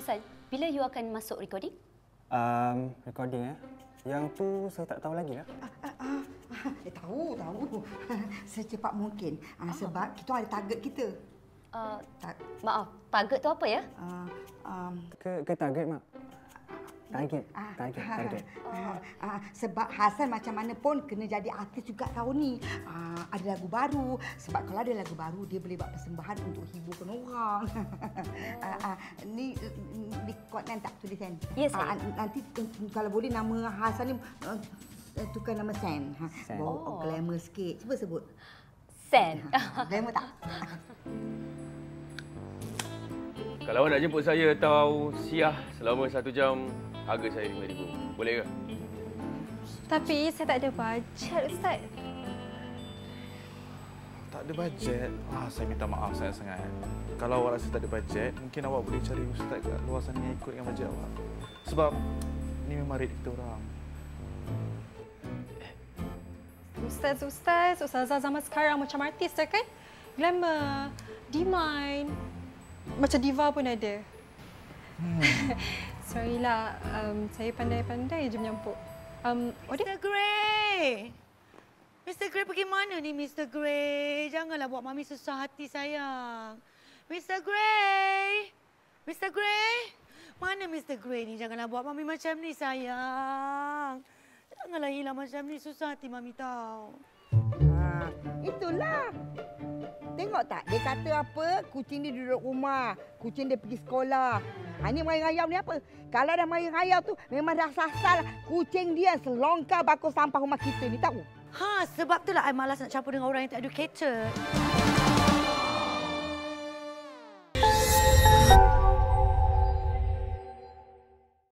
Hasan, bila you akan masuk recording? Recording Yang tu saya tak tahu lagi lah. Tahu. Secepat mungkin. Sebab kita ada target kita. Maaf, target tu apa ya? Ke target, Mak? Target. Sebab Hasan macam mana pun kena jadi artis juga tahun ni. Ada lagu baru. Sebab kalau ada lagu baru, dia boleh buat persembahan untuk hiburkan orang. Ni koden tak tulisan? Ya, saya. Nanti kalau boleh nama Hasan ni tukar nama Sen. Bawa glamour sikit. Cuba sebut. Sen. Glamour tak? Kalau awak nak jemput saya atau Siah selama 1 jam, harga saya RM5,000. Boleh ke? Tapi saya tak ada bajet, Ustaz. Tak ada bajet? Saya minta maaf sangat-sangat. Kalau awak rasa tak ada bajet, mungkin awak boleh cari ustaz kat luar sana yang ikut dengan bajet awak. Sebab ni memang rate kita orang. Ustazah zaman sekarang macam artis dah kan? Glamour, demand, macam diva pun ada. Sorry lah, saya pandai-pandai je menyampuk. Mr. Gray! Mr. Gray pergi mana ni, Mr. Gray? Janganlah buat Mami susah hati, sayang. Mr. Gray! Mr. Gray! Mana Mr. Gray ni? Janganlah buat Mami macam ni, sayang. Janganlah hilang macam ni, susah hati Mami tahu. Itulah. Tengok tak? Dia kata apa? Kucing dia duduk rumah. Kucing dia pergi sekolah. Ini mari-rayau ni apa? Kalau dah mari-rayau tu memang dah sasar kucing dia selongkar bakul sampah rumah kita ni, tahu? Sebab itulah I malas nak campur dengan orang yang tak educated.